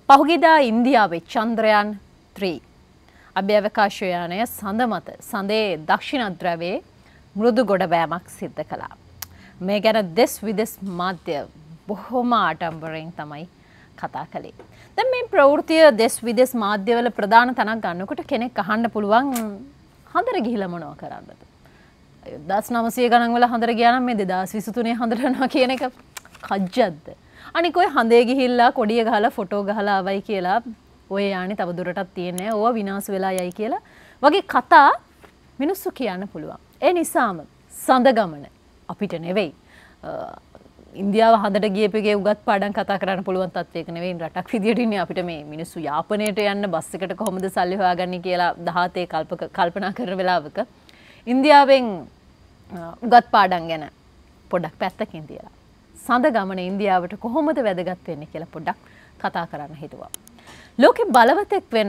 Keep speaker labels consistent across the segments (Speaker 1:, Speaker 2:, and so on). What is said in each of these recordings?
Speaker 1: පහුගියදා ඉන්දියාවේ චන්ද්‍රයාන් 3 අභ්‍යවකාශ යානය සඳ මත සඳේ දක්ෂිණ ධ්‍රවයේ මෘදු ගොඩබෑමක් සිද්ධ කළා. මේ ගැන දෙස් විදෙස් මාධ්‍ය බොහොම ආඩම්බරයෙන් තමයි කතා කළේ. දැන් මේ ප්‍රවෘත්තිය දෙස් විදෙස් මාධ්‍යවල ප්‍රධාන තැනක් ගන්නකොට කෙනෙක් අහන්න පුළුවන් හඳර ගිහිලා මොනව කරන්නද? 1900 ගණන් වල හඳර ගියා නම් මේ 2023 හඳර යනවා කියන එක කජ්ජද්ද? අනික ඔය හඳේ ගිහිල්ලා කොඩිය ගහලා ෆොටෝ ගහලා ආවයි කියලා ඔය යානේ තව දුරටත් තියෙන්නේ ඕවා විනාශ වෙලා යයි කියලා වගේ කතා මිනිස්සු කියන්න පුළුවන්. ඒ නිසාම සඳ ගමන අපිට නෙවෙයි ඉන්දියාව හඳට ගියපෙගේ උගත් පාඩම් කතා කරන්න පුළුවන් තත්වයක නෙවෙයි රටක් විදියට ඉන්නේ අපිට මේ මිනිස්සු යාපනයට යන්න බස් එකට කොහොමද සල්ලි හොයාගන්නේ කියලා 17 කල්පනා කරන වෙලාවක ඉන්දියාවෙන් උගත් පාඩම් ගැන පොඩ්ඩක් පැත්තකින් තියලා සඳ ගමන ඉන්දියාවට කොහොමද වැදගත් වෙන්නේ කියලා පොඩ්ඩක් කතා කරන්න හිතුවා. ලෝකේ බලවතෙක් වෙන්න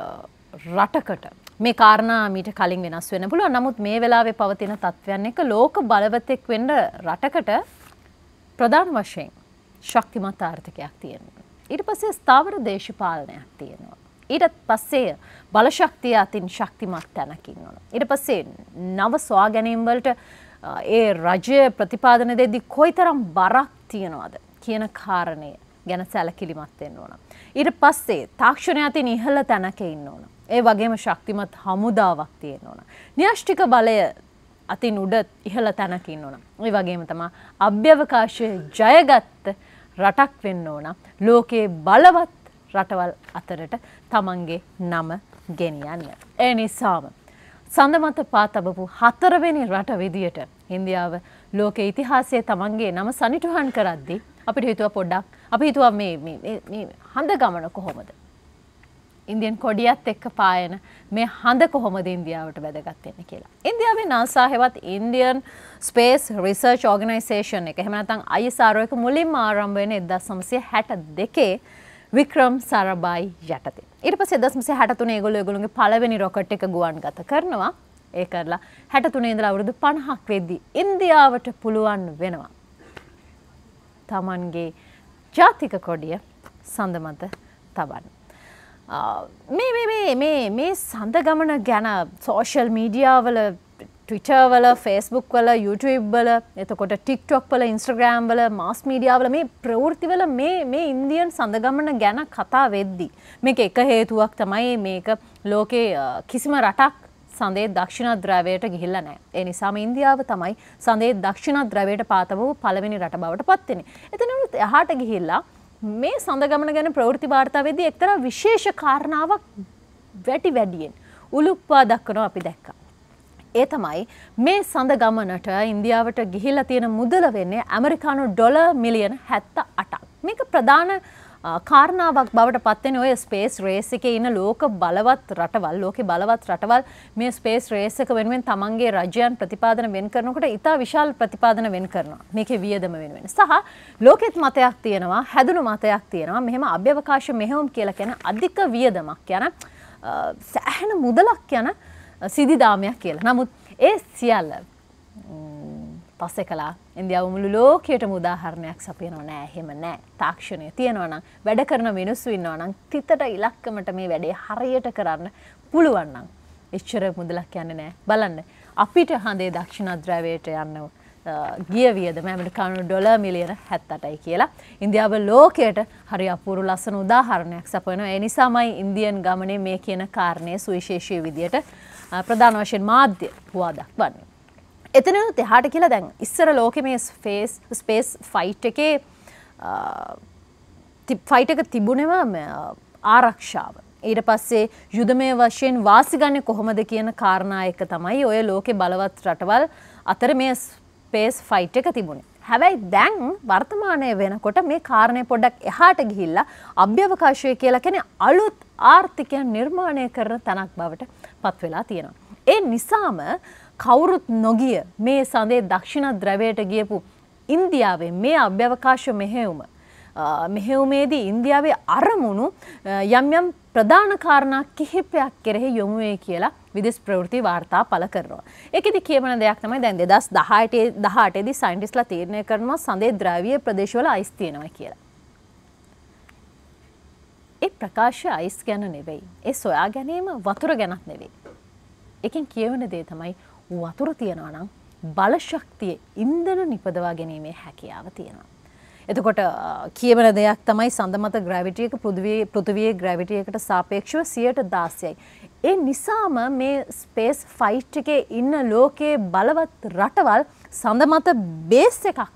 Speaker 1: රටකට මේ කාරණා මීට කලින් වෙනස් වෙන්න පුළුවන්. නමුත් මේ වෙලාවේ පවතින තත්ත්වයන් එක ලෝක බලවතෙක් වෙන්න රටකට ප්‍රධාන වශයෙන් ශක්තිමත් ආර්ථිකයක් තියෙනවා. ඊට පස්සේ ස්ථාවර දේශපාලනයක් තියෙනවා. ඊට පස්සේ බලශක්තිය අතින් ශක්තිමත් තැනක ඉන්නවා. ඊට පස්සේ නව සොයා ගැනීම් වලට ඒ රජය ප්‍රතිපාදන දෙද්දී කොයිතරම් බරක් තියනවද කියන කාරණය ගැන සැලකිලිමත් වෙන්න ඕන. ඊට පස්සේ තාක්ෂණය අතින් ඉහළ තැනක ඉන්න ඕන. ඒ වගේම ශක්තිමත් හමුදාවක් තියෙන්න ඕන. න්‍යෂ්ටික බලය අතින් උඩ ඉහළ තැනක ඉන්න ඕන. ඒ වගේම තමයි අභ්‍යවකාශයේ ජයගත්ත රටක් වෙන්න ඕන. ලෝකේ බලවත් රටවල් අතරට තමන්ගේ නම ගෙනියන්න. ඒ නිසාම සඳ මත පා තබපු 4 වෙනි රට විදියට ඉන්දියාව ලෝක ඉතිහාසයේ තමන්ගේ නම සනිටුහන් කරද්දී අපිට හිතුවා පොඩ්ඩක් අපි හිතුවා මේ හඳ ගමන කොහොමද? ඉන්දියන් කොඩියත් එක්ක පායන මේ හඳ කොහොමද ඉන්දියාවට වැදගත් වෙන්නේ කියලා. ඉන්දියාවේ NASA හෙවත් ඉන්දියන් ස්පේස් රිසර්ච් ඕගනයිසේෂන් එක එහෙම නැත්නම් ISRO එක මුලින්ම ආරම්භ වෙන්නේ 1962 වික්‍රම් සාරාභායි යටතේ. ඊට පස්සේ 1963 ඒගොල්ලෝගේ පළවෙනි රොකට් එක ගුවන්ගත කරනවා. ඒ කරලා 63 ඉඳලා අවුරුදු 50ක් වෙද්දී ඉන්දියාවට පුළුවන් වෙනවා තමන්ගේ ජාතික කොඩිය සඳ මත තබන්න. මේ සඳ ගමන ගැන සෝෂල් මීඩියා වල Twitter වල Facebook වල YouTube වල එතකොට TikTok වල Instagram වල මාස් මීඩියා වල මේ ප්‍රවෘත්ති වල මේ ඉන්දියන් සඳ ගමන ගැන කතා වෙද්දී මේක එක හේතුවක් තමයි මේක ලෝකේ කිසිම රටක් සඳේ දක්ෂිණ ධ්‍රවයට ගිහිල්ලා නැහැ. ඒ නිසාම ඉන්දියාව තමයි සඳේ දක්ෂිණ ධ්‍රවයට පාතවපු පළවෙනි රට බවට පත් වෙන්නේ. එතනනුත් එහාට ගිහිල්ලා මේ සඳ ගමන ගැන ප්‍රවෘත්ති වාර්තා වෙද්දී එක්තරා විශේෂ කාරණාවක් වැඩියෙන් උලුප්පා දක්වනවා අපි දැක්කා. ඒ තමයි මේ සඳ ගමනට ඉන්දියාවට ගිහිල්ලා තියෙන මුදල වෙන්නේ ඇමරිකානු ඩොලර් මිලියන 78ක්. මේක ප්‍රධාන කාරණාවක් බවට පත් වෙන ඔය ස්පේස් රේස් එකේ ඉන්න ලෝකේ බලවත් රටවල් මේ ස්පේස් රේස් එක වෙනුවෙන් තමන්ගේ රජයන් ප්‍රතිපාදන වෙන් කරනකොට ඉතා විශාල ප්‍රතිපාදන වෙන් කරනවා. මේකේ වියදම වෙනුවෙන්. සහ ලෝකෙත් මතයක් තියෙනවා, හැදුණු මතයක් තියෙනවා. මෙහෙම අභ්‍යවකාශ මෙහෙයුම් කියලා කියන අධික වියදමක් යන සෑහෙන මුදලක් යන සිදිදාමයක් කියලා. නමුත් ඒ සියල්ල පස්සේ කළා ඉන්දියාව මුළු ලෝකයටම උදාහරණයක් සපයනවා නෑ. එහෙම නෑ. තාක්ෂණය තියෙනවා නම් වැඩ කරන මිනිස්සු ඉන්නවා නම් තිතට ඉලක්කමට මේ වැඩේ හරියට කරන්න පුළුවන් නම් එච්චර මුදලක් යන්නේ නෑ. බලන්න අපිට හඳේ දක්ෂිණ ධ්‍රවයට යන්න ගිය වියදම ඇමරිකානු ඩොලර් මිලියන 78යි කියලා ඉන්දියාව ලෝකයට හරි අපූර්ව ලස්සන උදාහරණයක් සපයනවා. ඒ නිසාමයි ඉන්දියන් ගමනේ මේ කියන කාරණේ සුවිශේෂී විදියට ප්‍රධාන වශයෙන් මාධ්‍ය පුවා දක්වන්නේ. එතනත් එහාට කියලා දැන් ඉස්සර ලෝකෙ මේ ස්පේස් ෆයිට් එකේ ෆයිට් එක තිබුණේම ආරක්ෂාව. ඊට පස්සේ යුදමය වශයෙන් වාසි ගන්නේ කොහොමද කියන කාරණා එක තමයි ඔය ලෝකේ බලවත් රටවල් අතර මේ ස්පේස් ෆයිට් එක තිබුණේ. හැබැයි දැන් වර්තමානයේ වෙනකොට මේ කාරණේ පොඩ්ඩක් එහාට ගිහිල්ලා අභ්‍යවකාශය කියලා කියන්නේ අලුත් ආර්ථිකය නිර්මාණය කරන තැනක් බවට පත් වෙලා තියෙනවා. ඒ නිසාම කවුරුත් නොගිය මේ සඳේ දක්ෂිණ ධ්‍රවයට ගියපු ඉන්දියාවේ මේ අභ්‍යවකාශ මෙහෙයුමේදී ඉන්දියාවේ අරමුණු යම් ප්‍රධාන කාරණා කිහිපයක් කෙරෙහි යොමු වේ කියලා විදේශ ප්‍රවෘත්ති වාර්තා පළ කරනවා. ඒකෙදි කියවන දෙයක් තමයි දැන් 2018 දී සයන්ටිස්ට්ලා තීරණය කරනවා සඳේ ද්‍රවීය ප්‍රදේශවල අයිස් තියෙනවා කියලා. ඒ ප්‍රකාශය අයිස් ගැන නෙවෙයි. ඒ සොයා ගැනීම වතුර ගැනත් නෙවෙයි. එකෙන් කියවන දේ තමයි වතුර තියනවා නම් බල ශක්තිය ඉන්ධන නිපදවා ගැනීමේ හැකියාව තියෙනවා. එතකොට කියවන දෙයක් තමයි සඳ මත ග්‍රැවිටි එක පෘථිවියේ ග්‍රැවිටි එකට සාපේක්ෂව 16%යි. ඒ නිසාම මේ ස්පේස් ෆයිට් එකේ ඉන්න ලෝකයේ බලවත් රටවල් සඳ මත බේස් එකක්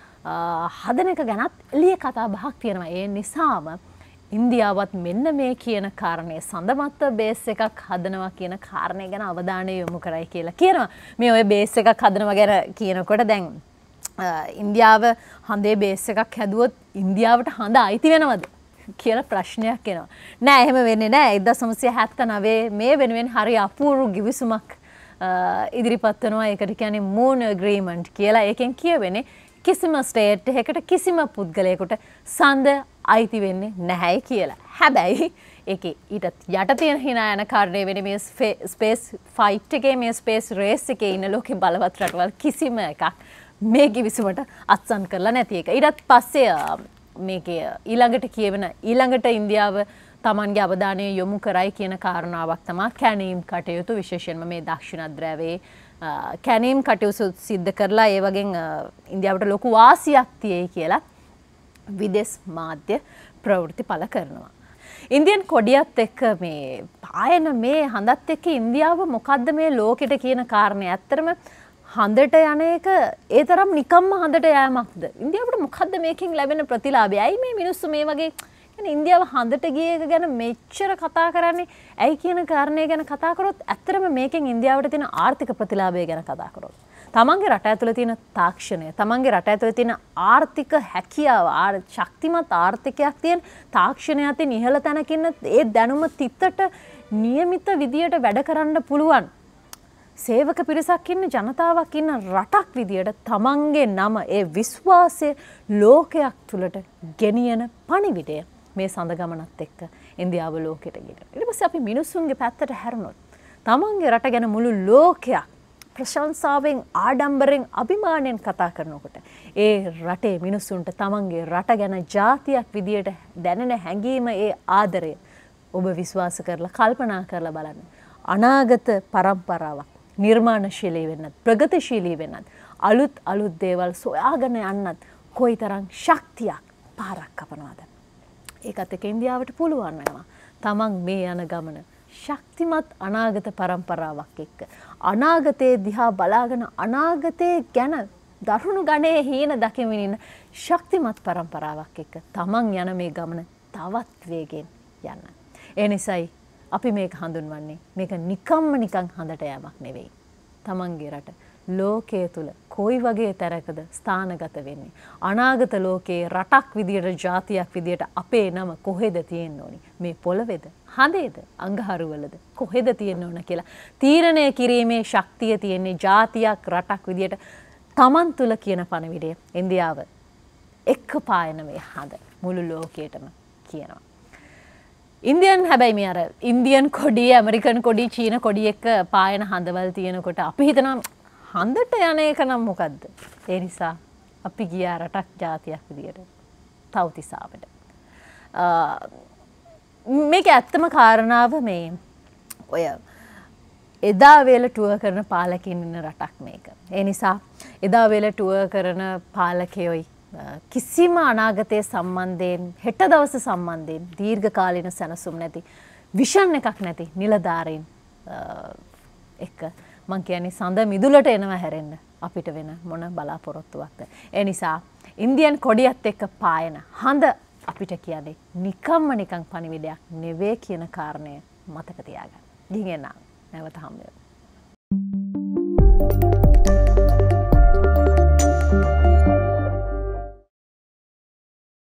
Speaker 1: හදන එක ගැනත් එළිය කතා බහක් තියෙනවා. ඒ නිසාම ඉන්දියාවත් මෙන්න මේ කියන කාරණය සඳ මත බේස් එකක් හදනවා කියන කාරණය ගැන අවධානය යොමු කරයි කියලා කියනවා. මේ ඔය බේස් එකක් හදනවා ගැන කියනකොට දැන් ඉන්දියාව හඳේ බේස් එකක් හැදුවොත් ඉන්දියාවට හඳ අයිති වෙනවද කියලා ප්‍රශ්නයක් එනවා. නෑ එහෙම වෙන්නේ නෑ. 1979 මේ වෙනුවෙන් හරි අපූර්ව ගිවිසුමක් ඉදිරිපත් වෙනවා. ඒකට කියන්නේ මූන් ඇග්‍රීමන්ට් කියලා. ඒකෙන් කියවෙන්නේ කිසිම ස්ටේට් එකකට කිසිම පුද්ගලයෙකුට සඳ අයිති වෙන්නේ නැහැයි කියලා. හැබැයි ඒකේ ඊටත් යට තියෙන hina යන කාරණේ වෙන්නේ මේ ස්පේස් ෆයිට් එකේ මේ ස්පේස් රේස් එකේ ඉන්න ලෝකේ බලවත් රටවල් කිසිම එකක් මේ කිවිසුමට අත්සන් කරලා නැති එක. ඊටත් පස්සේ මේකේ ඊළඟට ඉන්දියාව තමන්ගේ අවධානය යොමු කරයි කියන කාරණාවක් තමයි කැනීම් කටයුතු විශේෂයෙන්ම මේ දක්ෂිණද්‍රවයේ කැනීම් කටයුතු සිද්ධ කරලා ඒ වගේ ඉන්දියාවට ලොකු වාසියක් තියෙයි කියලා විදේශ මාධ්‍ය ප්‍රවෘත්ති පළ කරනවා. ඉන්දියන් කොඩියත් එක්ක මේ පායන මේ හඳත් එක්ක ඉන්දියාව මොකද්ද මේ ලෝකෙට කියන කාරණේ ඇත්තටම හඳට යන එක ඒ තරම් නිකම්ම හඳට යෑමක්ද? ඉන්දියාවට මොකද්ද මේකෙන් ලැබෙන ප්‍රතිලාභය? ඇයි මේ මිනිස්සු මේ වගේ ඉන්දියාව හඳට ගිය එක ගැන මෙච්චර කතා කරන්නේ? ඇයි කියන කාරණේ ගැන කතා කරොත් ඇත්තටම මේකෙන් ඉන්දියාවට තියෙන ආර්ථික ප්‍රතිලාභය ගැන කතා කරොත් තමන්ගේ රට ඇතුළේ තියෙන තාක්ෂණය, තමන්ගේ රට ඇතුළේ තියෙන ආර්ථික හැකියාව, ශක්තිමත් ආර්ථිකයක් තියෙන තාක්ෂණය අතින් ඉහළ තැනක ඉන්න ඒ දැනුම තිත්තට નિયમિત විදියට වැඩ කරන්න පුළුවන් සේවක පිරිසක් ඉන්න ජනතාවක් ඉන්න රටක් විදියට තමන්ගේ නම ඒ විශ්වාසය ලෝකයක් තුළට ගෙනියන පණිවිඩය මේ සඳ ගමනත් එක්ක ඉන්දියාව ලෝකෙට ගෙනියන. ඊට පස්සේ අපි මිනිස්සුන්ගේ පැත්තට හැරුණොත් තමන්ගේ රට ගැන මුළු ලෝකයක් ප්‍රශංසාවෙන් ආඩම්බරෙන් අභිමාණයෙන් කතා කරනකොට ඒ රටේ මිනිස්සුන්ට තමන්ගේ රට ගැන ජාතියක් විදියට දැනෙන හැඟීම ඒ ආදරය ඔබ විශ්වාස කරලා කල්පනා කරලා බලන්න. අනාගත පරම්පරාවක් නිර්මාණශීලී වෙන්නත් ප්‍රගතිශීලී වෙන්නත් අලුත් දේවල් සොයාගෙන යන්නත් කොයිතරම් ශක්තියක් පාරක් කපනවද? ඒකත් එක්ක ඉන්දියාවට පුළුවන් වෙනවා තමන් මේ යන ගමන ශක්තිමත් අනාගත පරම්පරාවක් එක්ක අනාගතයේ දිහා බලාගෙන අනාගතයේ ගැන දරුණු ගණයේ හීන දකිමින් ඉන්න ශක්තිමත් පරම්පරාවක් එක්ක තමන් යන මේ ගමන තවත් වේගෙන් යන්න. ඒ නිසායි අපි මේක හඳුන්වන්නේ මේක නිකන් හඳට යෑමක් නෙවෙයි. තමන්ගේ රට ලෝකයේ තුල කොයි වගේ තැනකද ස්ථානගත වෙන්නේ? අනාගත ලෝකයේ රටක් විදියට ජාතියක් විදියට අපේ නම කොහෙද තියෙන්න ඕනි? මේ පොළවේද? හඳේද? අඟහරුවලද? කොහෙද තියෙන්න ඕන කියලා තීරණය කිරීමේ ශක්තිය තියෙන්නේ ජාතියක් රටක් විදියට තමන් තුල කියන පණවිඩය ඉන්දියාව එක්ක පායන මේ හඳ මුළු ලෝකයටම කියනවා. ඉන්දියන් හැබැයි මේ අර ඉන්දියන් කොඩිය, ඇමරිකන් කොඩිය, චීන කොඩිය එක්ක පායන හඳවල් තියෙනකොට අපි හිතනවා හඳට යන එක නම් මොකද්ද? ඒ නිසා අපි ගියා රටක් ජාතියක් විදියට තව්තිසාවට. මේක ඇත්තම කාරණාව මේ ඔය එදා වේල ටුවර් කරන පාලකින් ඉන්න රටක් මේක. ඒ නිසා එදා වේල ටුවර් කරන පාලකයෝයි කිසිම අනාගතයේ සම්බන්ධයෙන් හෙට දවස සම්බන්ධයෙන් දීර්ඝකාලීන සැනසුම් නැති විෂන් එකක් නැති නිලධාරීන් එක්ක මං කියන්නේ සඳ මිදුලට එනවා හැරෙන්න අපිට වෙන මොන බලාපොරොත්තුවක්ද? ඒ නිසා ඉන්දියන් කොඩියත් එක්ක පායන හඳ අපිට කියන්නේ නිකන් පණිවිඩයක් නෙවෙයි කියන කාරණය මතක තියාගන්න. ගිහින් එන්න නැවත හම්බ වෙමු.